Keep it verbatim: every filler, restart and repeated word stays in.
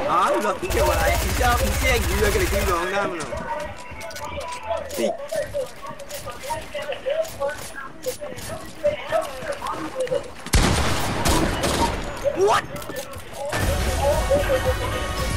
啊，你落邊嘅話，然之後唔知係魚啊，佢哋點講啱啦。What?